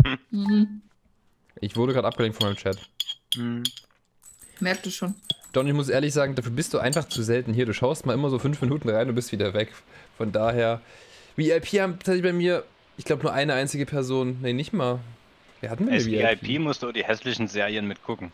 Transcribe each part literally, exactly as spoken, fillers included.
Mhm. Ich wurde gerade abgelenkt von meinem Chat. Hm. Merkte schon. Don, ich muss ehrlich sagen, dafür bist du einfach zu selten hier. Du schaust mal immer so fünf Minuten rein und bist wieder weg. Von daher, V I P haben tatsächlich bei mir, ich glaube nur eine einzige Person, nee, nicht mal. Wer hatten wir Als denn V I V I P? P musst du die hässlichen Serien mitgucken.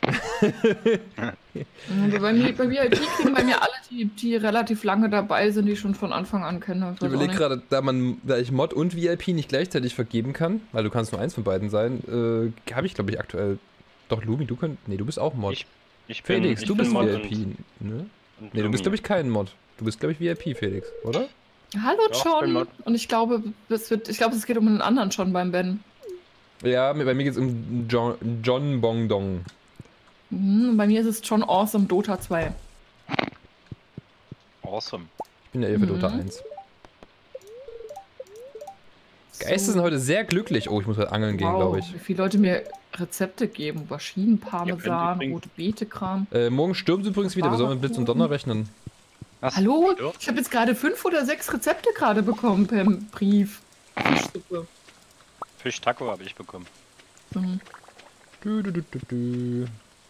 Mhm, Bei mir, bei V I P kriegen bei mir alle, die, die relativ lange dabei sind, die ich schon von Anfang an kenne. Ich überlege gerade, da man, da ich Mod und V I P nicht gleichzeitig vergeben kann, weil du kannst nur eins von beiden sein, äh, habe ich glaube ich aktuell. Doch, Lumi, du könnt. Nee, du bist auch Mod. Ich, ich bin, Felix, ich du bin bist Mod V I P, und, ne? und Nee, du bist Lumi. glaube ich kein Mod. Du bist glaube ich V I P, Felix, oder? Hallo Doch, ich bin John! Mod. Und ich glaube, es wird, ich glaube, es geht um einen anderen John beim Ben. Ja, bei mir geht es um John, John Bongdong. Mhm, und bei mir ist es John Awesome Dota zwei. Awesome. Ich bin ja eher für Mhm. Dota eins. Geister sind heute sehr glücklich. Oh, ich muss heute angeln gehen, wow, glaube ich. wie viele Leute mir Rezepte geben. Auberginen, Parmesan, übrigens- rote Beete-Kram. Äh, morgen stürmt übrigens wieder. Wir sollen mit Blitz und Donner rechnen. Was? Hallo? Ja. Ich habe jetzt gerade fünf oder sechs Rezepte gerade bekommen per Brief. Fischsuppe. Fisch-Taco habe ich bekommen. Mhm. Du, du, du, du, du.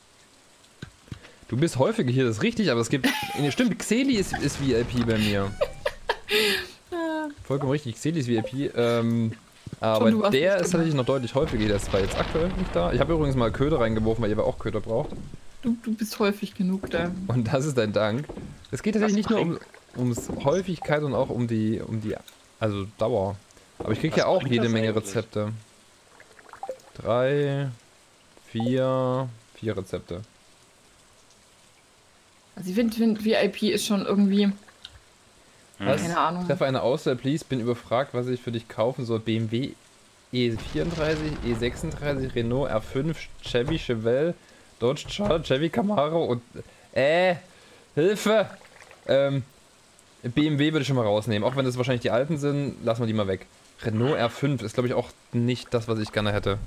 Du bist häufiger hier, das ist richtig, aber es gibt. Nee, stimmt, Xeli ist, ist V I P bei mir. Vollkommen richtig, Xeli ist V I P. Ähm, aber Schon, du warst der nicht ist tatsächlich noch deutlich häufiger. Der ist zwar jetzt aktuell nicht da. Ich habe übrigens mal Köder reingeworfen, weil ihr aber auch Köder braucht. Du, du bist häufig genug da. Und das ist dein Dank. Es geht tatsächlich Was nicht nur um ums Häufigkeit, sondern auch um die, um die, also Dauer. Aber ich kriege Was ja auch bringt jede das Menge eigentlich? Rezepte. Drei, vier, vier Rezepte. Also ich finde, find, V I P ist schon irgendwie, Was? keine Ahnung. Treffe eine Auswahl, please. Bin überfragt, was ich für dich kaufen soll. B M W E vierunddreißig, E sechsunddreißig, Renault R fünf, Chevy Chevelle, Dodge Charger, Chevy Camaro und... Äh, Hilfe! Ähm, B M W würde ich schon mal rausnehmen. Auch wenn das wahrscheinlich die alten sind, lassen wir die mal weg. Renault R fünf ist, glaube ich, auch nicht das, was ich gerne hätte.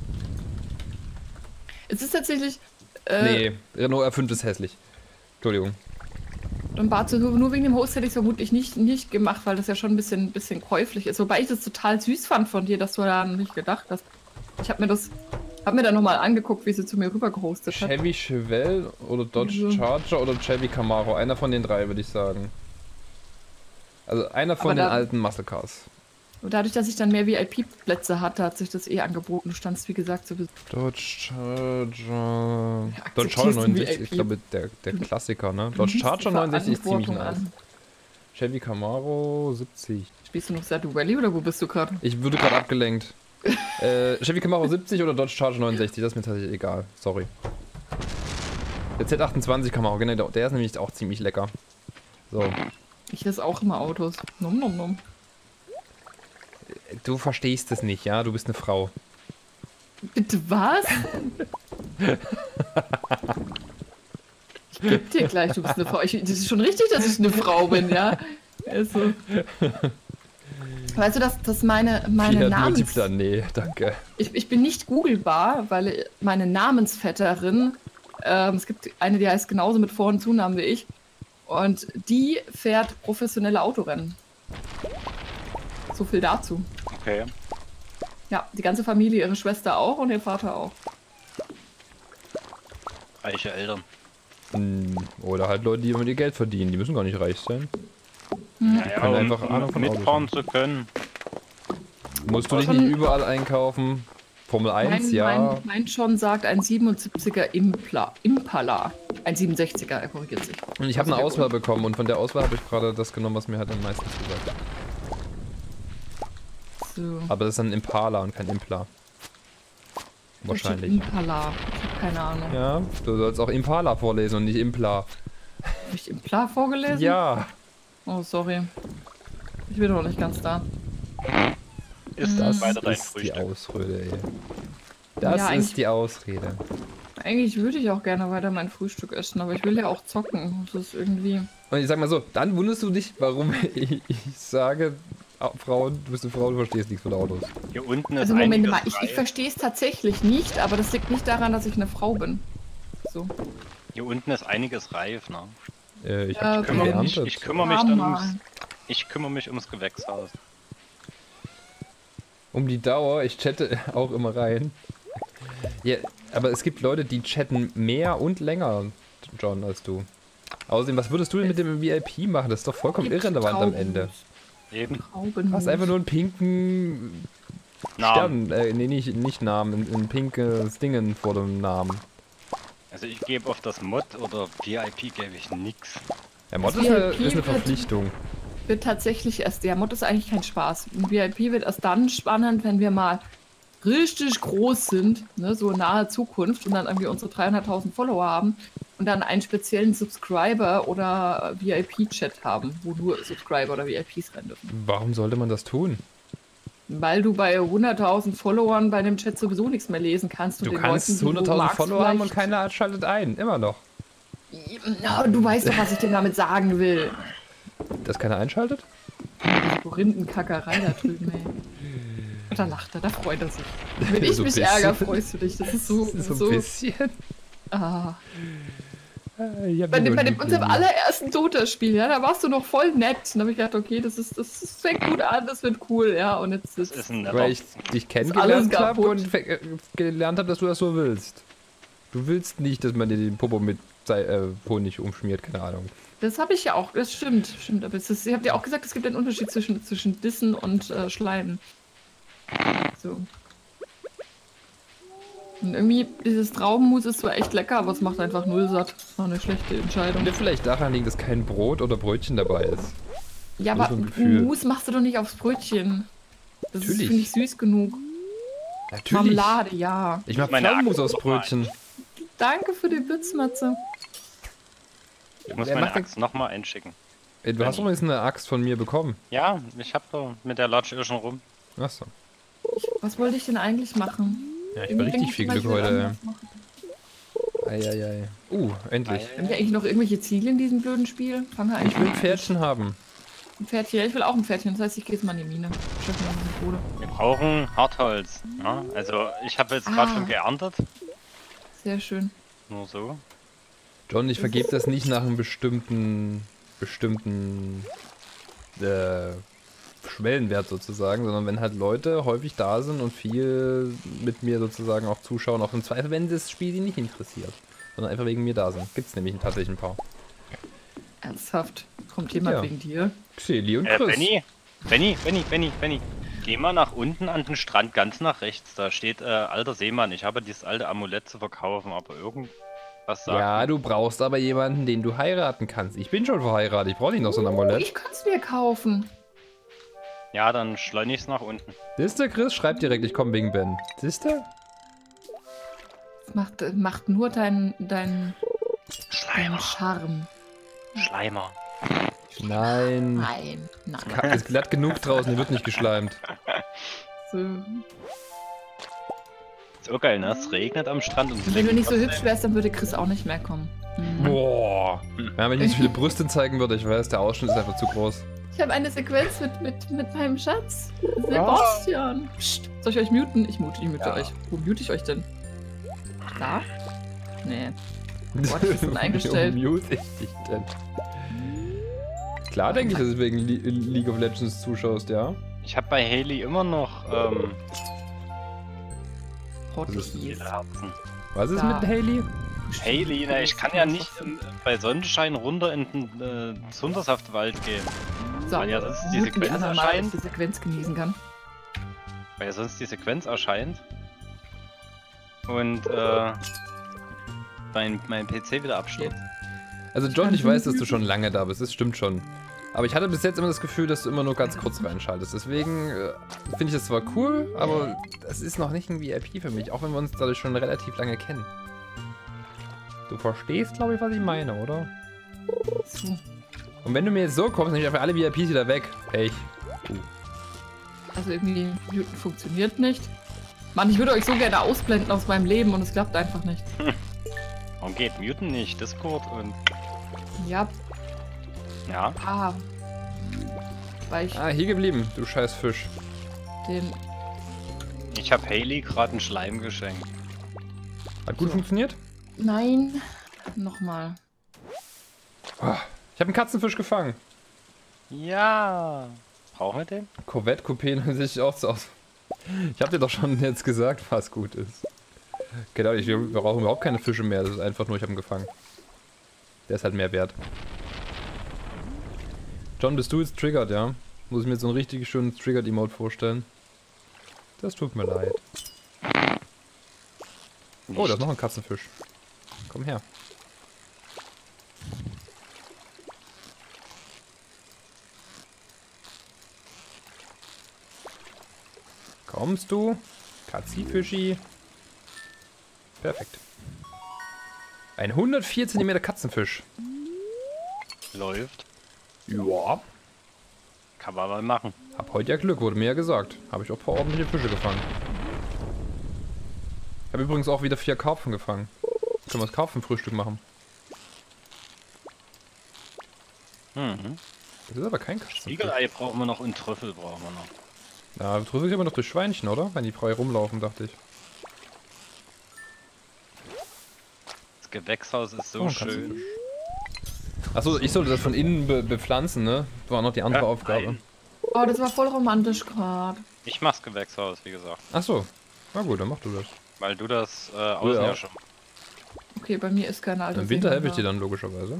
Es ist tatsächlich, äh, Nee, Renault R fünf ist hässlich. Entschuldigung. und Barzo, nur wegen dem Host hätte ich es vermutlich nicht, nicht gemacht, weil das ja schon ein bisschen, bisschen käuflich ist. Wobei ich das total süß fand von dir, dass du daran nicht gedacht hast. Ich habe mir das, hab mir dann nochmal angeguckt, wie sie zu mir rüber gehostet hat. Chevy Chevelle oder Dodge Also- Charger oder Chevy Camaro. Einer von den drei, würde ich sagen. Also einer von Aber den da- alten Muscle Cars. Und dadurch, dass ich dann mehr V I P-Plätze hatte, hat sich das eh angeboten. Du standst, wie gesagt, so Dodge Charger. Ja, Dodge akzeptierst Charger du neunundsechzig, V I P? ich glaube der, der Klassiker, ne? Du Dodge nimmst Charger die neunundsechzig ist ziemlich Verantwortung nice. an. Chevy Camaro siebzig. Spielst du noch Stardew Valley oder wo bist du gerade? Ich wurde gerade abgelenkt. äh, Chevy Camaro siebzig oder Dodge Charger neunundsechzig, das ist mir tatsächlich egal. Sorry. Der Z achtundzwanzig Camaro, genau, der ist nämlich auch ziemlich lecker. So. Ich esse auch immer Autos. Nom nom nom. Du verstehst es nicht, ja? Du bist eine Frau. Bitte was? Ich geb dir gleich, du bist eine Frau. Ich, das ist schon richtig, dass ich eine Frau bin, ja? Also. Weißt du, dass, dass meine, meine Fiat Namens... Multipla, nee, danke. Ich, ich bin nicht googlebar, weil meine Namensvetterin, ähm, es gibt eine, die heißt genauso mit Vor- und Zunamen wie ich, und die fährt professionelle Autorennen. So viel dazu. Okay. Ja, die ganze Familie, ihre Schwester auch und ihr Vater auch. Reiche Eltern. Hm, Oder halt Leute, die immer ihr Geld verdienen. Die müssen gar nicht reich sein. Naja, können um, einfach Ahnung um von Autos mitfahren zu können. Musst du dich Schon- nicht überall einkaufen? Formel eins, Mein, ja. mein, mein John sagt ein siebenundsiebziger Impla, Impala. Ein siebenundsechziger, er korrigiert sich. Und ich habe eine Sehr Auswahl gut. bekommen und von der Auswahl habe ich gerade das genommen, was mir halt am meisten zusagt. So. Aber das ist ein Impala und kein Impla. Da steht Wahrscheinlich. Impala. Ich habe keine Ahnung. Ja, du sollst auch Impala vorlesen und nicht Impla. Habe ich Impla vorgelesen? Ja, Oh, sorry. Ich bin noch nicht ganz da. Ist das weiter dein ist die Frühstück. Ausrede, ey. Das Ja, eigentlich- ist die Ausrede. Eigentlich würde ich auch gerne weiter mein Frühstück essen, aber ich will ja auch zocken. Das ist irgendwie... Und ich sag mal so, dann wunderst du dich, warum ich, ich sage, ah, Frauen, du bist eine Frau, du verstehst nichts von Autos. Hier unten ist Also Moment einiges mal, ich, frei. ich verstehe es tatsächlich nicht, aber das liegt nicht daran, dass ich eine Frau bin. So. Hier unten ist einiges reif, ne? Äh, ich Ja, hab okay. Kümmere mich, geerntet. ich kümmere mich Ja, dann Mann. ums, ich kümmere mich ums Gewächshaus. Um die Dauer, ich chatte auch immer rein. Ja, aber es gibt Leute, die chatten mehr und länger, John, als du. Außerdem, was würdest du denn mit dem V I P machen? Das ist doch vollkommen Gibt irrelevant am Trauben. Ende. Eben. Traubenmus. Du hast einfach nur einen pinken Namen. Stern, äh, nee, nicht, nicht Namen, ein, ein pinkes Dingen vor dem Namen. Also ich gebe auf das Mod oder V I P gebe ich nix. Ja, Mod Das ist eine, V I P ist eine wird- Verpflichtung. Wird tatsächlich erst, der Mod ist eigentlich kein Spaß. Ein V I P wird erst dann spannend, wenn wir mal richtig groß sind, ne, so in naher Zukunft und dann irgendwie unsere dreihunderttausend Follower haben und dann einen speziellen Subscriber oder V I P-Chat haben, wo nur Subscriber oder V I Ps rein dürfen. Warum sollte man das tun? Weil du bei hunderttausend Followern bei dem Chat sowieso nichts mehr lesen kannst. Und Du den kannst Leuten, die du hunderttausend magst, Follower haben und vielleicht- keiner schaltet ein. Immer noch. Ja, du weißt doch, was ich dir damit sagen will. Dass keiner einschaltet? Korinthenkackerei da drüben, ey. Und da lacht er, da freut er sich. Wenn ich So ein mich bisschen. ärgere, freust du dich. Das ist so. So ein so bisschen. ah. Äh, ich hab Bei, dem, nur bei dem, ein unserem Liebling. allerersten Dota-Spiel, ja, da warst du noch voll nett. Und da habe ich gedacht, okay, das ist, das, das fängt gut an, das wird cool, ja. Und jetzt Das ist ist ein netter. Weil ich dich alles kennengelernt habe kaputt. und fe- äh, gelernt habe, dass du das so willst. Du willst nicht, dass man dir den Popo mit Sei- äh, Honig umschmiert, keine Ahnung. Das habe ich ja auch, das stimmt, stimmt. Aber es ist, ihr habt ja auch gesagt, es gibt einen Unterschied zwischen, zwischen Dissen und äh, Schleimen. So. Und irgendwie, dieses Traubenmus ist zwar echt lecker, aber es macht einfach null satt. Das war eine schlechte Entscheidung. Könnte vielleicht daran liegen, dass kein Brot oder Brötchen dabei ist. Ja, so aber ein Gefühl. Mus machst du doch nicht aufs Brötchen. Das ist, Natürlich. finde ich, süß genug. Natürlich. Marmelade, ja. Ich mach Meine Pflaumenmus Axt aus Brötchen. Danke für die Blitzmatze. Ich muss Wer meine macht denn- Axt nochmal einschicken. Ey, du hast übrigens eine Axt von mir bekommen. Ja, ich hab da mit der Latsch schon rum. Achso. Was wollte ich denn eigentlich machen? Ja, ich habe richtig viel Glück heute. Eieiei. Uh, endlich. Haben wir eigentlich noch irgendwelche Ziele in diesem blöden Spiel? Fangen wir eigentlich Ich will ein mal an. Pferdchen haben. Ein Pferdchen. Ja, ich will auch ein Pferdchen. Das heißt, ich gehe jetzt mal in die Mine. Schaff mir eine Kohle. Wir brauchen Hartholz. Ja? Also ich habe jetzt gerade Ah. schon geerntet. Sehr schön. Nur so. John, ich vergebe das nicht nach einem bestimmten, bestimmten äh, Schwellenwert sozusagen, sondern wenn halt Leute häufig da sind und viel mit mir sozusagen auch zuschauen, auch im Zweifel, wenn das Spiel sie nicht interessiert, sondern einfach wegen mir da sind. Gibt es nämlich tatsächlich ein paar. Ernsthaft. Kommt jemand Ja. wegen dir? Xeli und Äh, Chris. Benny, Benny, Benny, Benny, Benny. Geh mal nach unten an den Strand, ganz nach rechts. Da steht äh, alter Seemann. Ich habe dieses alte Amulett zu verkaufen, aber irgendwas sagt. Ja, du brauchst aber jemanden, den du heiraten kannst. Ich bin schon verheiratet, ich brauche nicht noch so ein Amulett. Ich kann es mir kaufen. Ja, dann schleunig's nach unten. Siehste, Chris, schreib direkt, ich komme wegen Ben. Siehste? Das macht, äh, macht nur dein, dein, dein Schleimer. Charme. Schleimer. Nein. Nein. Nein. Es ist glatt genug draußen, die wird nicht geschleimt. So. So geil, ne? Es regnet am Strand und es Wenn du regnet nicht so trotzdem. hübsch wärst, dann würde Chris auch nicht mehr kommen. Mhm. Boah. Ja, wenn ich nicht so viele Brüste zeigen würde, ich weiß, der Ausschnitt ist einfach zu groß. Ich habe eine Sequenz mit, mit, mit meinem Schatz. Sebastian. Psst. Soll ich euch muten? Ich mute, ich mute Ja. euch. Wo mute ich euch denn? Da? Nee. Wo hat das denn eingestellt? Wie mute ich dich denn? Klar denke ich, dass du wegen Le League of Legends zuschaust, ja? Ich habe bei Haley immer noch ähm, Hotkeys. viele Herzen. Was ist Da. mit Haley? Haley, na, ich kann ja nicht ähm, bei Sonnenschein runter in den äh, Zundersaftwald gehen. So, Weil ja sonst die muten Sequenz anderen mal, dass erscheint. ich die Sequenz genießen kann. Weil ja sonst die Sequenz erscheint. Und äh, mein, mein P C wieder abstürzt. Also John, ich weiß, dass du schon lange da bist, das stimmt schon. Aber ich hatte bis jetzt immer das Gefühl, dass du immer nur ganz kurz reinschaltest. Deswegen äh, finde ich das zwar cool, aber das ist noch nicht ein V I P für mich, auch wenn wir uns dadurch schon relativ lange kennen. Du verstehst, glaube ich, was ich meine, oder? So. Und wenn du mir jetzt so kommst, dann nehme ich einfach alle V I Ps wieder weg. Pech. Uh. Also irgendwie muten funktioniert nicht. Mann, ich würde euch so gerne ausblenden aus meinem Leben und es klappt einfach nicht. Warum geht Muten nicht? Discord und. Ja, Ja. ah. Weil ich Ah, hier geblieben, du scheiß Fisch. den... Ich habe Haley gerade einen Schleim geschenkt. Hat gut So. funktioniert? Nein. Nochmal. Oh, ich habe einen Katzenfisch gefangen. Ja. Brauchen wir den? Corvette Coupé sieht auch so aus. Ich hab dir doch schon jetzt gesagt, was gut ist. Genau, ich, wir brauchen überhaupt keine Fische mehr. Das ist einfach nur, ich habe ihn gefangen. Der ist halt mehr wert. John, bist du jetzt triggered, ja? Muss ich mir jetzt so ein richtig schönes Triggered-Emote vorstellen? Das tut mir leid. Oh, da ist noch ein Katzenfisch. Komm her. Kommst du? Katzifischi. Perfekt. Ein hundertvier Zentimeter Katzenfisch. Läuft. Ja. Kann man mal machen. Hab heute ja Glück, wurde mir ja gesagt. Habe ich auch ein paar ordentliche Fische gefangen. Habe übrigens auch wieder vier Karpfen gefangen. Können wir das Karpfenfrühstück machen? Mhm. Das ist aber kein Katzenfisch. Spiegelei brauchen wir noch und Trüffel brauchen wir noch. Na, Trüffel ist aber noch durch Schweinchen, oder? Wenn die frei rumlaufen, dachte ich. Das Gewächshaus ist so Oh, schön. Achso, ich sollte das von innen be bepflanzen, ne? War noch die andere Ja, Aufgabe. nein. Oh, das war voll romantisch gerade. Ich mach's Gewächshaus, wie gesagt. Achso. Na gut, dann mach du das. Weil du das äh, außen Ja. ja schon. Okay, bei mir ist keine alte Im Winter Seemann helfe ich da. dir dann logischerweise.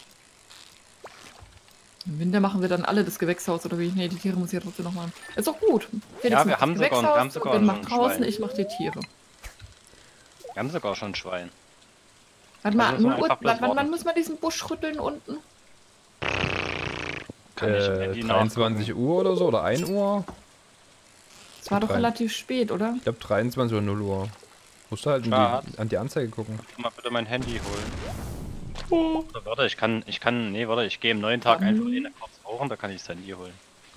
Im Winter machen wir dann alle das Gewächshaus oder wie? Nee, die Tiere muss ich ja trotzdem noch machen. Ist doch gut. Felix Ja, wir macht haben das sogar- wir haben Gewächshaus, sogar Ben schon macht ein draußen, Schwein. ich mach die Tiere. Wir haben sogar schon ein Schwein. Warte mal, Also müssen wir null Uhr, einfach bloß wann, wann warten. muss man diesen Busch rütteln unten? Kann ich im Äh, Handy dreiundzwanzig Uhr oder so, oder ein Uhr? Es war doch Drei. relativ spät, oder? Ich glaube dreiundzwanzig oder null Uhr. Musst du halt in Schatz. die, an die Anzeige gucken. nachgucken. Mal bitte mein Handy holen. Oder warte, ich kann, ich kann, nee, warte, ich gehe am neuen Tag einfach in kurz rauchen, da kann ich das Handy holen.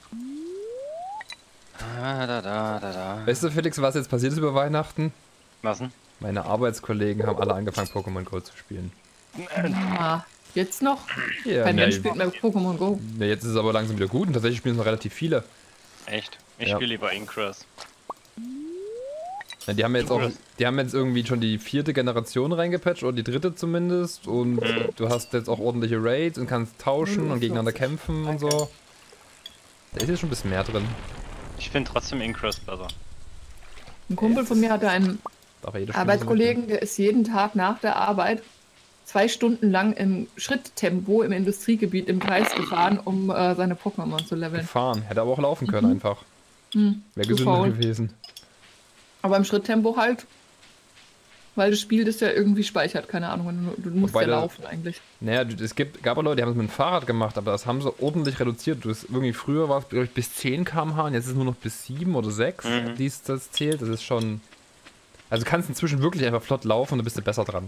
Ah, da, da, da, da. Weißt du, Felix, was jetzt passiert ist über Weihnachten? Was denn? Meine Arbeitskollegen haben alle angefangen, Pokémon Go zu spielen. Ah, jetzt noch? Ja, Kein ne, Mensch spielt mehr Pokémon Go. ne, jetzt ist es aber langsam wieder gut und tatsächlich spielen es noch relativ viele. Echt? Ich Ja. spiele lieber Ingress. Ja, die haben jetzt auch, Cool. die haben jetzt irgendwie schon die vierte Generation reingepatcht oder die dritte zumindest und Mhm. du hast jetzt auch ordentliche Raids und kannst tauschen und gegeneinander kämpfen und so. Da ist jetzt schon ein bisschen mehr drin. Ich finde trotzdem Ingress besser. Ein Kumpel von mir hatte einen Darf ja jeder spielen, Arbeitskollegen, der ist jeden Tag nach der Arbeit zwei Stunden lang im Schritttempo im Industriegebiet im Kreis gefahren, um äh, seine Pokémon zu so leveln. gefahren. Hätte aber auch laufen können Mhm. einfach. Hm, Wäre zu gesünder faul. gewesen. Aber im Schritttempo halt, weil das Spiel das ja irgendwie speichert, keine Ahnung, wenn du, du musst Wobei ja der- laufen eigentlich. Naja, du- es gibt, gab auch Leute, die haben es mit dem Fahrrad gemacht, aber das haben sie ordentlich reduziert. Du hast irgendwie früher war es, glaube ich, bis zehn Kilometer pro Stunde und jetzt ist es nur noch bis sieben oder sechs, Mhm. die es das zählt. Das ist schon. Also du kannst inzwischen wirklich einfach flott laufen und dann bist du besser dran.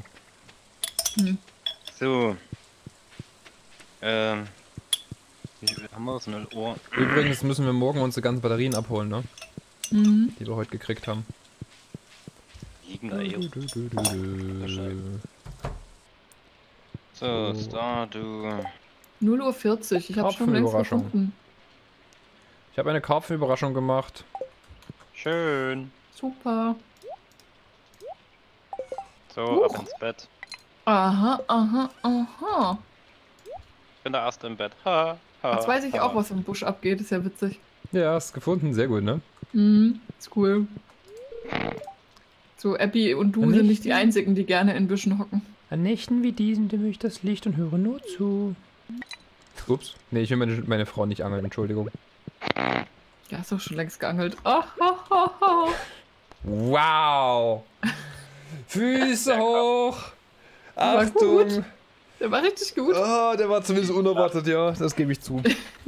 So. Ähm. Wie viel haben wir das? null Uhr. Übrigens müssen wir morgen unsere ganzen Batterien abholen, ne? Mhm. Die wir heute gekriegt haben. Liegen da hier. So, Stardew. null Uhr vierzig, ich habe schon längst Karpfenüberraschung. gefunden. Ich habe eine Karpfenüberraschung gemacht. Schön. Super. So, Huch. ab ins Bett. Aha, aha, aha. Ich bin der Erste im Bett. Ha, ha, Jetzt weiß ich ha. auch, was im Busch abgeht, ist ja witzig. Ja, hast gefunden, sehr gut, ne? Mhm, ist cool. So, Abby und du Und sind nicht nicht die einzigen, die gerne in Büschen hocken. An Nächten wie diesen dämme ich das Licht und höre nur zu. Ups. Nee, ich will meine, meine Frau nicht angeln, Entschuldigung. Ja, ist doch schon längst geangelt. Ah, ha, ha, ha. Wow! Füße hoch! War Achtung! gut. Der war richtig gut. Oh, der war zumindest unerwartet, ja, das gebe ich zu.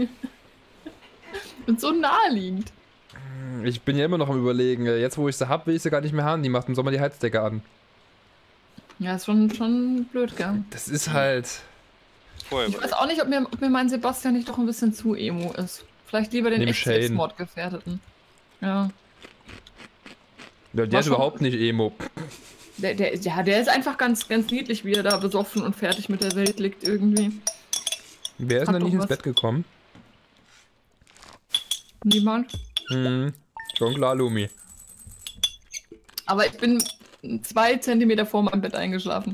Und so naheliegend. Ich bin ja immer noch am Überlegen. Jetzt, wo ich sie hab, will ich sie gar nicht mehr haben. Die macht im Sommer die Heizdecke an. Ja, ist schon, schon blöd, gell? Das ist halt. Vorher Ich weiß überlegt. auch nicht, ob mir, ob mir mein Sebastian nicht doch ein bisschen zu emo ist. Vielleicht lieber den Nimm echt Shane. Selbstmordgefährdeten. Ja. Ja, der War ist schon- überhaupt nicht Emo. Der, der, ja, der ist einfach ganz, ganz niedlich, wie er da besoffen und fertig mit der Welt liegt irgendwie. Wer ist Hat denn nicht doch ins was. Bett gekommen? Niemand. Hm, schon klar, Lumi. Aber ich bin zwei Zentimeter vor meinem Bett eingeschlafen.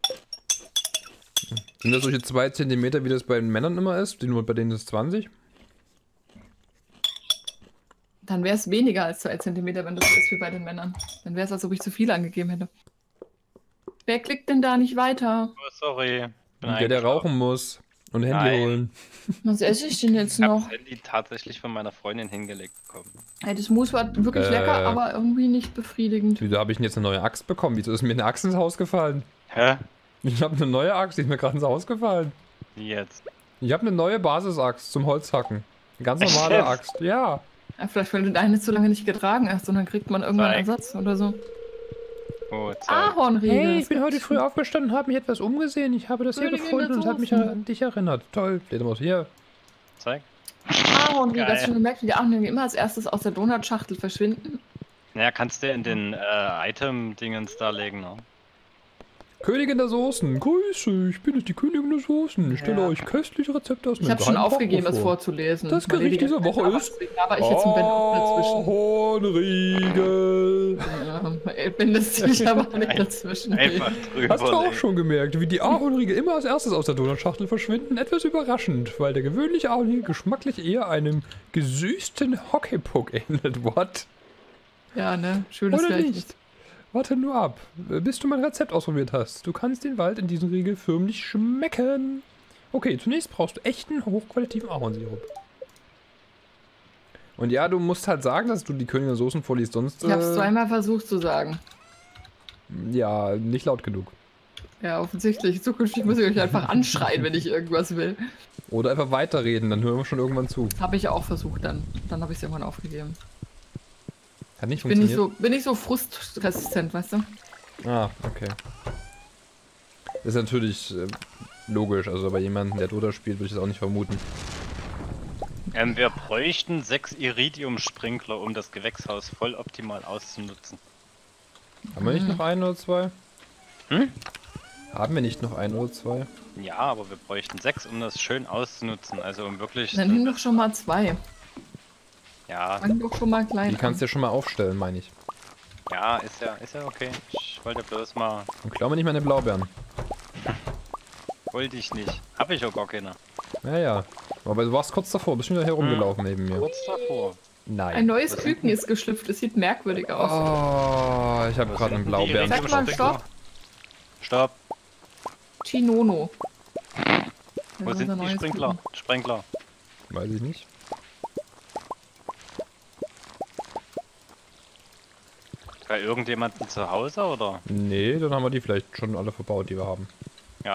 Sind das solche zwei Zentimeter, wie das bei den Männern immer ist? Die nur bei denen ist zwanzig? Dann wäre es weniger als zwei Zentimeter, wenn das so ist wie bei den Männern. Dann wäre es, als ob ich zu viel angegeben hätte. Wer klickt denn da nicht weiter? Oh, sorry. Bin Der, der rauchen muss und Handy Nein. holen. Was esse ich denn jetzt Ich habe noch? das Handy tatsächlich von meiner Freundin hingelegt bekommen. Hey, das Mus war wirklich Äh. lecker, aber irgendwie nicht befriedigend. Wieso habe ich denn jetzt eine neue Axt bekommen? Wieso ist mir eine Axt ins Haus gefallen? Hä? Ich habe eine neue Axt, die ist mir gerade ins Haus gefallen. Wie jetzt? Ich habe eine neue Basisaxt zum Holzhacken. Eine ganz normale Echt? Axt, ja. Ja, vielleicht, weil du deine zu lange nicht getragen hast und dann kriegt man irgendwann einen Zeig. Ersatz oder so. Oh, zeig. Ahornriegel. Hey, ich das bin heute gibt's. früh aufgestanden und habe mich etwas umgesehen. Ich habe das hier Königin gefunden der und hat mich Soßen. an dich erinnert. Toll. Steht immer hier. Zeig. Ahornriegel, Geil. hast du schon gemerkt, wie die Ahornriegel immer als erstes aus der Donutschachtel verschwinden? Naja, kannst du in den äh, Item-Dingens da legen, ne? Königin der Soßen. Grüße, ich bin jetzt die Königin der Soßen. Ich stelle Ja. euche köstliche Rezepte aus Ich meinem habe schon Geheimbach aufgegeben, das vor. vorzulesen. Das weil Gericht die dieser ganze Woche Zeit ist deswegen aber ich jetzt im Bett auch Ahornriegel. dazwischen. Ja, ich bin das sicher aber nicht dazwischen. Einfach drüber Hast du auch legen. schon gemerkt, wie die Ahornriegel immer als erstes aus der Donutschachtel verschwinden? Etwas überraschend, weil der gewöhnliche Ahornriegel geschmacklich eher einem gesüßten Hockeypuck ähnelt. What? Ja, ne? Schönes Oder Gleichnis. nicht? Warte nur ab, bis du mein Rezept ausprobiert hast. Du kannst den Wald in diesem Riegel förmlich schmecken. Okay, zunächst brauchst du echten, hochqualitativen Ahornsirup. Und ja, du musst halt sagen, dass du die Königin der Soßen vorliest, sonst... Ich habe es äh, zweimal versucht zu sagen. Ja, nicht laut genug. Ja, offensichtlich. Zukünftig muss ich euch einfach anschreien, wenn ich irgendwas will. Oder einfach weiterreden, dann hören wir schon irgendwann zu. Habe ich ja auch versucht dann. Dann habe ich es irgendwann aufgegeben. Hat nicht Bin ich funktioniert. so, bin ich so frustresistent, weißt du? Ah, okay. Das ist natürlich äh, logisch, also bei jemandem, der Dota spielt, würde ich das auch nicht vermuten. Ähm, wir bräuchten sechs Iridium-Sprinkler, um das Gewächshaus voll optimal auszunutzen. Haben wir nicht noch ein oder zwei? Hm? Haben wir nicht noch ein oder zwei? Ja, aber wir bräuchten sechs, um das schön auszunutzen. Also um wirklich... Dann nimm doch schon mal zwei. Ja, Fang doch schon mal klein Die kannst du ja schon mal aufstellen, meine ich. ja, ist ja, ist ja okay. Ich wollte bloß mal... Und klau mir nicht meine Blaubeeren. Wollte ich nicht. Hab ich auch gar keine. Ja, ja. Aber du warst kurz davor, bist schon wieder herumgelaufen neben mir. Kurz davor. Ein Nein. neues Was Küken ist geschlüpft. Es sieht merkwürdig aus. Oh, ich habe Was gerade einen sind die Blaubeeren. Sag mal Stopp. Stopp. Chinono. Das Wo ist sind unser die neues Sprinkler? Küken. Sprinkler. Weiß ich nicht. Bei irgendjemandem zu Hause oder? Nee, dann haben wir die vielleicht schon alle verbaut, die wir haben. Ja.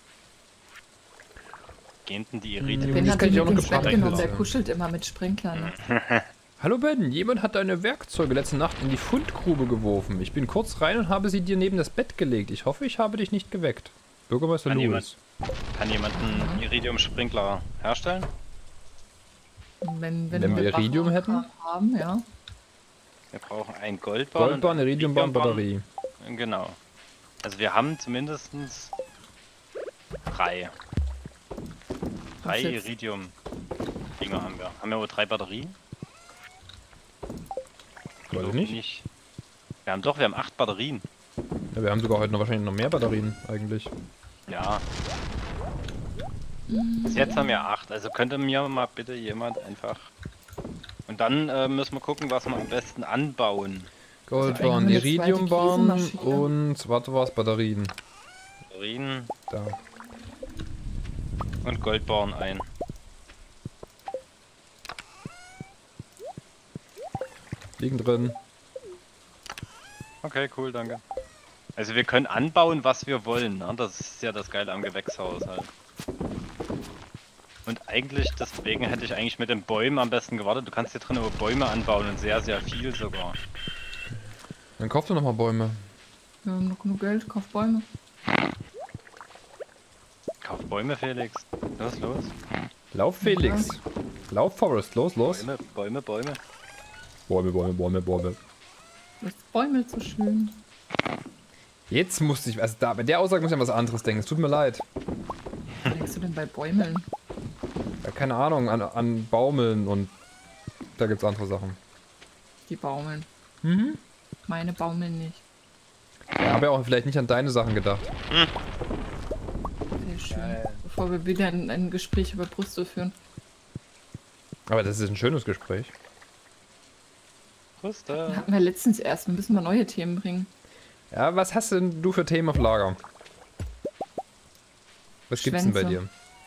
Gehen denn die Hm, Iridium? Ben das hat kann den ich auch mit noch ins Bett gebrauchen. genommen. Der Ja. kuschelt immer mit Sprinklern. Hallo Ben, jemand hat deine Werkzeuge letzte Nacht in die Fundgrube geworfen. Ich bin kurz rein und habe sie dir neben das Bett gelegt. Ich hoffe, ich habe dich nicht geweckt. Bürgermeister Kann Louis. Kann jemand einen Iridium-Sprinkler herstellen? Wenn, wenn, Wenn wir Wachmacher Iridium hätten? Haben, ja. Wir brauchen einen Goldbahn. Goldbahn, und Iridiumbahn, Batterie. Genau. Also wir haben zumindest drei. Drei Was jetzt? Iridium-Dinger haben wir. Haben wir wohl drei Batterien? Weiß ich nicht. Wir haben doch, wir haben acht Batterien. Ja, wir haben sogar heute noch wahrscheinlich noch mehr Batterien eigentlich. Ja. Bis jetzt haben wir acht. Also könnte mir mal bitte jemand einfach... Und dann äh, müssen wir gucken, was wir am besten anbauen. Goldbahn, eigentlich eine zweite Iridiumbahn Käsemaschine. und warte was, Batterien. Batterien Da. und Goldbarren ein. Liegen drin. Okay, cool, danke. Also wir können anbauen, was wir wollen, ne? Das ist ja das Geile am Gewächshaus halt. Und eigentlich, deswegen hätte ich eigentlich mit den Bäumen am besten gewartet. Du kannst hier drin aber Bäume anbauen und sehr, sehr viel sogar. Dann kauf doch nochmal Bäume. Wir haben noch genug Geld, kauf Bäume. Kauf Bäume, Felix. Los, los. Lauf Felix. Lauf Forest, los, los. Bäume, Bäume, Bäume. Bäume, Bäume, Bäume, Bäume. Das Bäume so schön. Jetzt musste ich, also da, bei der Aussage muss ich an was anderes denken. Es tut mir leid. Was denkst du denn bei Bäumeln? Ja, keine Ahnung, an, an Baumeln und da gibt's andere Sachen. Die baumeln. Mhm. Meine baumeln nicht. Ja, habe ja auch vielleicht nicht an deine Sachen gedacht. Sehr schön. Geil. Bevor wir wieder ein, ein Gespräch über Brüste führen. Aber das ist ein schönes Gespräch. Kruste. Hatten wir letztens erst. Wir müssen mal neue Themen bringen. Ja, was hast denn du für Themen auf Lager? Was gibt's denn bei dir?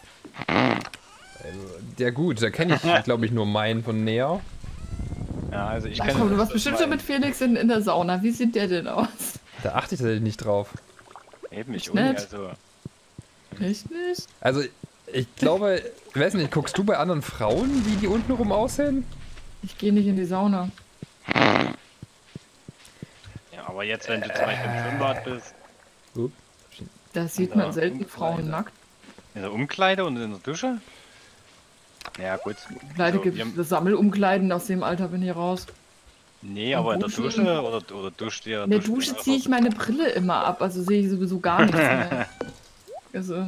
Ja gut, da kenne ich, glaube ich, nur meinen von näher. Ja, also ich Ach kenne... komm, du warst bestimmt schon mit Felix in, in der Sauna. Wie sieht der denn aus? Da achte ich tatsächlich nicht drauf. Eben, ich Ist Uni, nett. also... Echt nicht? Also, ich glaube, ich weiß nicht, guckst du bei anderen Frauen, wie die untenrum aussehen? Ich gehe nicht in die Sauna. Ja, aber jetzt, wenn du zum Beispiel im Schwimmbad bist, Upp. Da sieht Ja, man selten Umkleide. Frauen nackt. in der Umkleide und in der Dusche? Ja, gut. Leider Also, gibt wir- es Sammelumkleiden, aus dem Alter bin ich raus. Nee, Und aber in der Duschen? Dusche oder, oder duscht ihr? In der duscht ihr Dusche einfach ziehe ich so? meine Brille immer ab, also sehe ich sowieso gar nichts mehr. Also,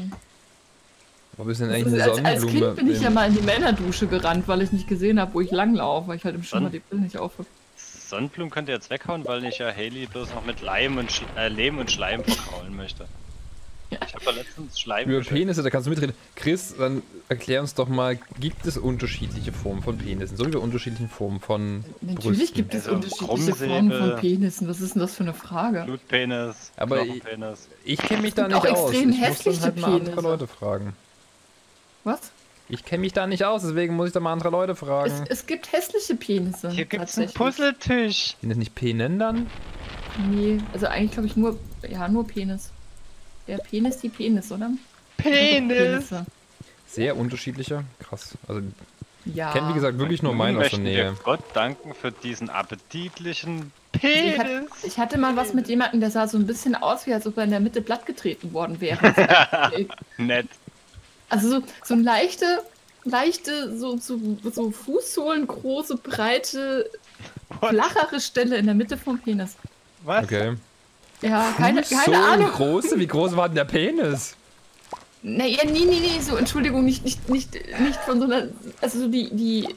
Wo bist denn das eigentlich ist, eine als, als Sonnenblume? Kind bin ich ja im- mal in die Männerdusche gerannt, weil ich nicht gesehen habe, wo ich langlaufe, weil ich halt im Schimmer Sonn- die Brille nicht aufhab. Sonnenblumen könnt ihr jetzt weghauen, weil ich ja Haley bloß noch mit Leim und Sch äh, Lehm und Schleim verkraulen möchte. Ja. Ich habe da letztens Schleim Über geschickt. Penisse, da kannst du mitreden. Chris, dann erklär uns doch mal, gibt es unterschiedliche Formen von Penissen? So wie bei unterschiedlichen Formen von Natürlich Brüsten. gibt es Also, unterschiedliche Formen Krummsäbel. von Penissen. Was ist denn das für eine Frage? Blutpenis, Aber Knochenpenis. Ich kenne mich da gibt nicht auch aus. extrem Ich muss dann hässliche halt mal andere Penisse. Leute fragen. Was? Ich kenne mich da nicht aus, deswegen muss ich da mal andere Leute Es, fragen. es gibt hässliche Penisse. Hier gibt's einen tatsächlich. Puzzletisch. Sind das nicht Penen dann? Nee, also eigentlich glaube ich nur, ja, nur Penis. Der Penis, die Penis, oder? Penis. Penisse. Sehr unterschiedliche. Krass. Also Ja. ich kenne wie gesagt wirklich nur Nun meinen aus der möchten Nähe. wir Gott danken für diesen appetitlichen Ich Penis. hatte, ich hatte mal was mit jemandem, der sah so ein bisschen aus, wie als ob er in der Mitte plattgetreten worden wäre. Nett. Also so, so ein leichte, leichte, so, so, so Fußsohlen, große, breite, What? flachere Stelle in der Mitte vom Penis. Was? Okay. Ja, keine, so keine Ahnung. große? Wie groß war denn der Penis? Naja, nee, nee, nee, so, Entschuldigung, nicht, nicht, nicht, nicht von so einer, also so die, die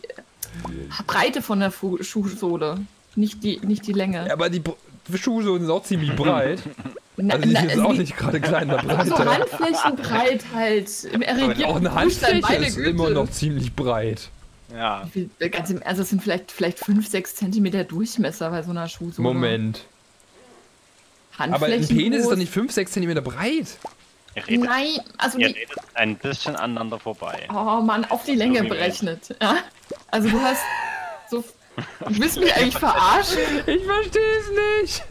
Breite von der Fu Schuhsohle, nicht die, nicht die Länge. Ja, aber die Br- Schuhsohlen sind auch ziemlich breit. Na, Also die na, sind also auch die- nicht gerade klein in der so Breite. Handflächenbreit halt, im Auch erregierten eine Zustand, Handfläche meine ist Güte. immer noch ziemlich breit. Ja. Wie viel- Ganz im Ernst, das sind vielleicht, vielleicht fünf, sechs Zentimeter Durchmesser bei so einer Schuhsohle. Moment. Aber ein Handflächen Penis ist groß. doch nicht fünf, sechs Zentimeter breit. Ihr redet, Nein, also ihr die, redet ein bisschen aneinander vorbei. oh Mann, auf die Länge Sorry, berechnet. Ja? Also du hast so, du willst mich eigentlich verarschen? Ich verstehe es nicht.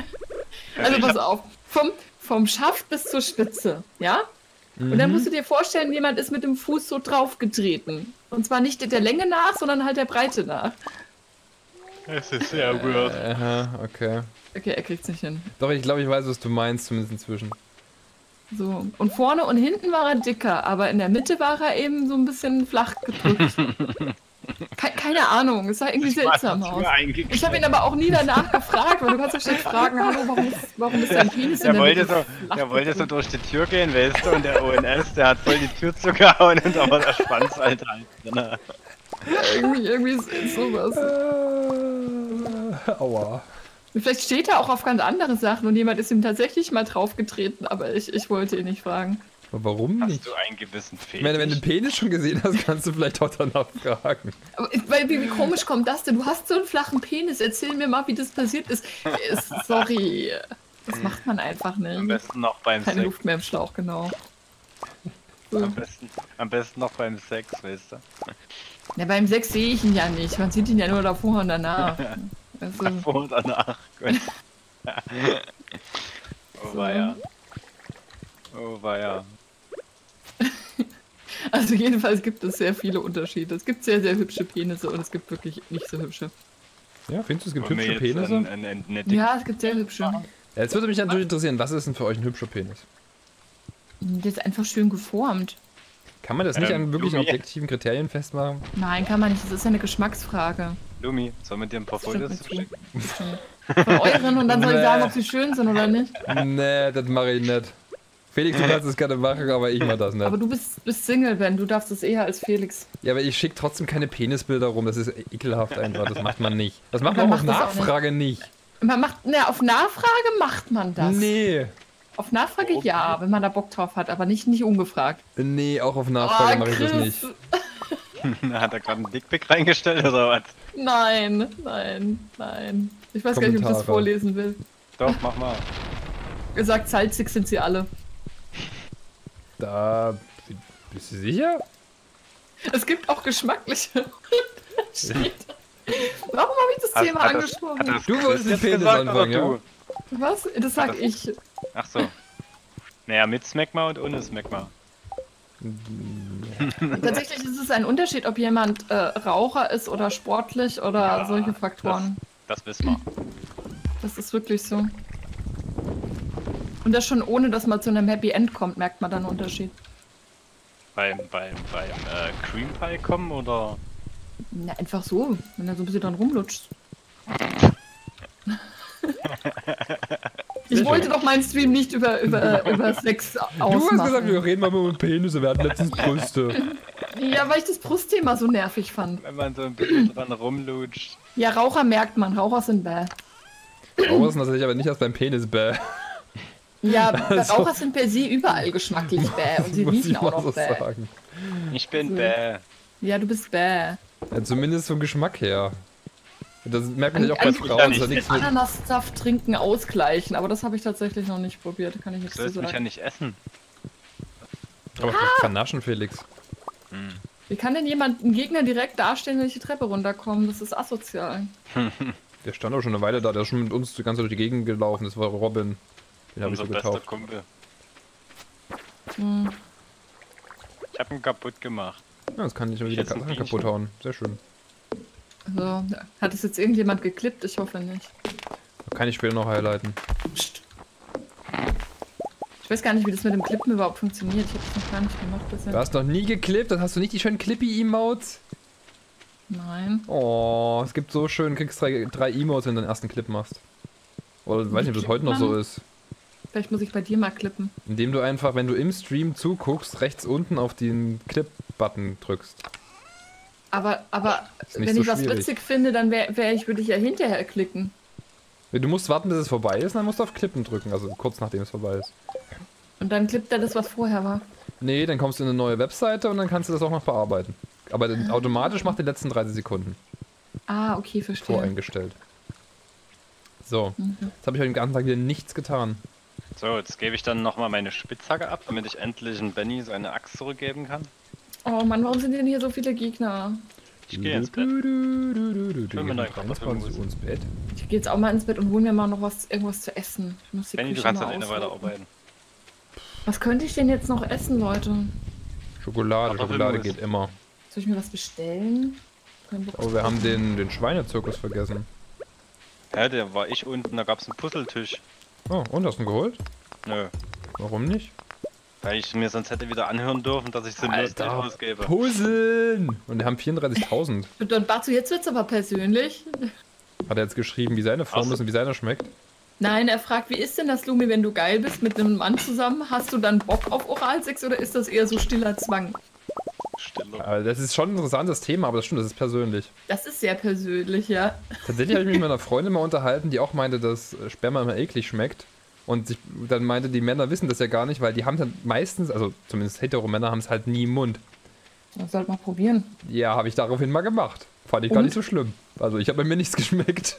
Also Ich pass hab- auf, vom, vom Schaft bis zur Spitze, ja? Und Mhm. dann musst du dir vorstellen, jemand ist mit dem Fuß so draufgetreten. Und zwar nicht der Länge nach, sondern halt der Breite nach. Es ist sehr weird. Aha, okay. Okay, er kriegt's nicht hin. Doch, ich glaube, ich weiß, was du meinst, zumindest inzwischen. So. Und vorne und hinten war er dicker, aber in der Mitte war er eben so ein bisschen flach gedrückt. Ke keine Ahnung, es sah irgendwie seltsam aus. Ich habe ihn aber auch nie danach gefragt, weil du kannst ja schlecht fragen, hallo, warum ist, warum ist dein Penis in Der der wollte, Mitte so, flach der wollte so gedrückt? durch die Tür gehen, weißt du, und der O N S, der hat voll die Tür zugehauen und aber der Schwanz halt halt drin. Irgendwie, irgendwie ist, ist sowas. Äh, aua. Und vielleicht steht er auch auf ganz andere Sachen und jemand ist ihm tatsächlich mal draufgetreten, aber ich, ich wollte ihn nicht fragen. Aber warum nicht? Hast du einen gewissen Ich meine, wenn du den Fetisch? Penis schon gesehen hast, kannst du vielleicht auch danach fragen. Aber, weil, wie, wie komisch kommt das denn? Du hast so einen flachen Penis, erzähl mir mal, wie das passiert ist. ist sorry, das macht man einfach Am nicht. besten noch beim Keine Sex. Luft mehr im Schlauch, genau. So. Am besten, am besten noch beim Sex, weißt du. Ja, beim Sex sehe ich ihn ja nicht. Man sieht ihn ja nur davor und danach. Also, Vor und danach. Gut. Oh weia. Oh weia. also jedenfalls gibt es sehr viele Unterschiede. Es gibt sehr, sehr hübsche Penisse und es gibt wirklich nicht so hübsche. Ja, findest du, es gibt Wollen wir hübsche jetzt Penisse? Ein, ein, ein, eine Dick- Ja, es gibt sehr hübsche. Ja, jetzt würde mich natürlich interessieren, was ist denn für euch ein hübscher Penis? Der ist einfach schön geformt. Kann man das nicht Ähm, an wirklich Lumi. objektiven Kriterien festmachen? Nein, kann man nicht. Das ist ja eine Geschmacksfrage. Lumi, sollen wir dir ein paar Das stimmt Fotos nicht. zuschicken? Von euren und dann soll ich Nee. sagen, ob sie schön sind oder nicht. Nee, das mache ich nicht. Felix, du kannst das gerne machen, aber ich mach das nicht. Aber du bist, bist Single, Ben. Du darfst es eher als Felix. Ja, aber ich schicke trotzdem keine Penisbilder rum, das ist ekelhaft einfach, das macht man nicht. Das macht Man man auf macht das auch nicht. Nachfrage nicht. Man macht, na, auf Nachfrage macht man das. Nee, Auf Nachfrage ja, wenn man da Bock drauf hat, aber nicht, nicht ungefragt. nee, auch auf Nachfrage Oh, mache ich das Chris. nicht. Hat er gerade einen Dickpick reingestellt oder was? Nein, nein, nein. Ich weiß gar nicht, ob ich das Kommentare. vorlesen will. Doch, mach mal. Er sagt, salzig sind sie alle. Da. Bist du sicher? Es gibt auch geschmackliche. Steht. Warum habe ich das Hat- Thema hat das- angesprochen? hat das Du wolltest Chris den jetzt Penis gesagt, anfangen, oder ja? du? Was? Das sag das- ich. Ach so. Naja, mit Smegma und ohne Smegma. Tatsächlich ist es ein Unterschied, ob jemand äh, Raucher ist oder sportlich oder Ja, solche Faktoren. Das wissen wir. Das ist wirklich so. Und das schon ohne, dass man zu einem Happy End kommt, merkt man dann einen Unterschied. Beim, beim, beim äh, Cream Pie kommen oder? Na, einfach so, wenn er so ein bisschen dran rumlutscht. Ich wollte doch meinen Stream nicht über, über, über Sex ausmachen. Du hast gesagt, wir reden mal über Penisse, wir hatten letztens Brüste. Ja, weil ich das Brustthema so nervig fand. Wenn man so ein bisschen dran rumlutscht. Ja, Raucher merkt man, Raucher sind bäh. Raucher sind natürlich aber nicht erst beim Penis bäh. Ja, Also- Raucher sind per se überall geschmacklich bäh und sie Muss riechen ich auch mal noch so bäh. sagen. Ich bin So. bäh. Ja, du bist bäh. Ja, zumindest vom Geschmack her. Das merkt man ja auch bei Eigentlich Frauen. ja Das hat nicht. nichts mit. Ananassaft trinken ausgleichen, aber das habe ich tatsächlich noch nicht probiert, kann ich Du nichts zu sollst mich ja sagen. nicht essen. Aber vielleicht vernaschen, Felix. Hm. Wie kann denn jemand einen Gegner direkt dastehen, wenn ich die Treppe runterkomme? Das ist asozial. Der stand auch schon eine Weile da, der ist schon mit uns die ganze Zeit durch die Gegend gelaufen. Das war Robin. Den habe ich Unser so bester getauft. Kumpel. Hm. Ich hab ihn kaputt gemacht. Ja, das kann ich mal wieder Jetzt ein Sachen Bienchen. kaputt hauen. Sehr schön. Also, hat es jetzt irgendjemand geklippt? Ich hoffe nicht. Kann ich später noch highlighten. Psst. Ich weiß gar nicht, wie das mit dem Klippen überhaupt funktioniert. Ich habe es noch gar nicht gemacht bisher. Du hast noch nie geklippt, dann hast du nicht die schönen Clippy-Emotes. Nein. Oh, es gibt so schön, kriegst drei, drei Emotes, wenn du den ersten Clip machst. Oder ich weiß nicht, ob das heute noch so ist. Vielleicht muss ich bei dir mal klippen. Indem du einfach, wenn du im Stream zuguckst, rechts unten auf den Clip-Button drückst. Aber, aber Ist nicht wenn so ich was schwierig. witzig finde, dann wär, wär ich, würde ich ja hinterher klicken. Du musst warten, bis es vorbei ist, und dann musst du auf Klippen drücken, also kurz nachdem es vorbei ist. Und dann klippt er das, was vorher war. Nee, dann kommst du in eine neue Webseite und dann kannst du das auch noch bearbeiten. Aber dann automatisch macht die letzten dreißig Sekunden Ah, okay, verstehe. voreingestellt. So, Mhm. jetzt habe ich heute den ganzen Tag wieder nichts getan. So, jetzt gebe ich dann nochmal meine Spitzhacke ab, damit ich endlich in Benny seine Axt zurückgeben kann. Oh Mann, warum sind denn hier so viele Gegner? Ich gehe ins Bett. Du, du, du, du, du, du, mir neuen du, Kopf dafür du, ins Bett. Ich gehe jetzt auch mal ins Bett und hol mir mal noch was, irgendwas zu essen. Ich muss die Benny, du Küche kannst mal alleine ausräumen. weiterarbeiten. Was könnte ich denn jetzt noch essen, Leute? Schokolade, Kartoffelmus. Schokolade geht immer. Soll ich mir was bestellen? Kein Bock. Oh, wir haben den, den Schweinezirkus vergessen. Hä, der war ich unten, da gab's einen Puzzletisch. Oh, und hast du ihn geholt? Nö. Warum nicht? Weil ich mir sonst hätte wieder anhören dürfen, dass ich sinnlos Geld ausgebe. Puzzeln! Und wir haben vierunddreißigtausend. Und Bartu, jetzt wird's aber persönlich. Hat er jetzt geschrieben, wie seine Form Ach so. ist und wie seiner schmeckt? Nein, er fragt, wie ist denn das, Lumi, wenn du geil bist mit einem Mann zusammen? Hast du dann Bock auf Oralsex oder ist das eher so stiller Zwang? Stille. Aber das ist schon ein interessantes Thema, aber das stimmt, das ist persönlich. Das ist sehr persönlich, ja. Tatsächlich habe ich mich mit einer Freundin mal unterhalten, die auch meinte, dass Sperma immer eklig schmeckt. Und sich dann meinte, die Männer wissen das ja gar nicht, weil die haben dann meistens, also zumindest hetero-Männer haben es halt nie im Mund. Das sollte mal probieren. Ja, habe ich daraufhin mal gemacht. Fand ich gar Und? nicht so schlimm. Also ich habe bei mir nichts geschmeckt.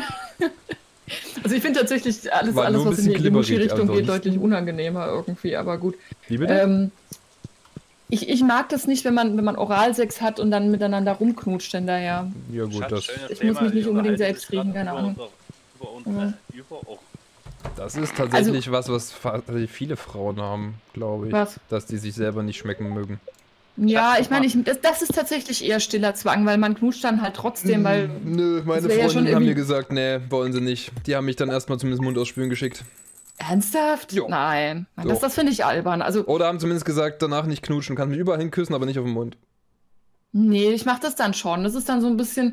Also ich finde tatsächlich alles, War alles nur ein was in die bisschen Muschi-Richtung glibberig, geht, ansonsten. deutlich unangenehmer irgendwie, aber gut. Wie bitte? Ähm, ich, ich mag das nicht, wenn man, wenn man Oralsex hat und dann miteinander rumknutscht, denn daher. ja gut, Schatz, das, schönes Ich muss Thema, mich nicht ihr unbedingt unterhaltet selbst euch riechen, gerade keine über Ahnung. unser- Über, unsere, Mhm. über auch. das ist tatsächlich was, was fa- tatsächlich viele Frauen haben, glaube ich. Was? Dass die sich selber nicht schmecken mögen. Ja, Schatz, ich meine, ich, das, das ist tatsächlich eher stiller Zwang, weil man knutscht dann halt trotzdem, weil. Nö, meine das wär ja schon Freundinnen haben irgendwie- mir gesagt, nee, wollen sie nicht. Die haben mich dann erstmal zumindest Mund ausspülen geschickt. Ernsthaft? Jo. Nein. Nein, So. das, das finde ich albern. Also, Oder haben zumindest gesagt, danach nicht knutschen. Kannst mich überall hin küssen, aber nicht auf den Mund. nee, ich mache das dann schon. Das ist dann so ein bisschen.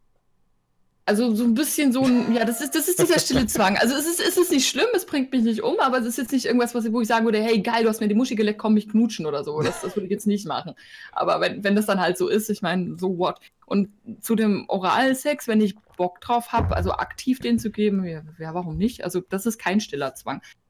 Also so ein bisschen so ein, ja, das ist, das ist dieser stille Zwang. Also es ist, es ist nicht schlimm, es bringt mich nicht um, aber es ist jetzt nicht irgendwas, was, wo ich sagen würde, hey geil, du hast mir die Muschi geleckt, komm mich knutschen oder so. Das, das würde ich jetzt nicht machen. Aber wenn, wenn das dann halt so ist, ich meine, so what. Und zu dem Oralsex, wenn ich Bock drauf habe, also aktiv den zu geben, ja, ja, warum nicht? Also das ist kein stiller Zwang.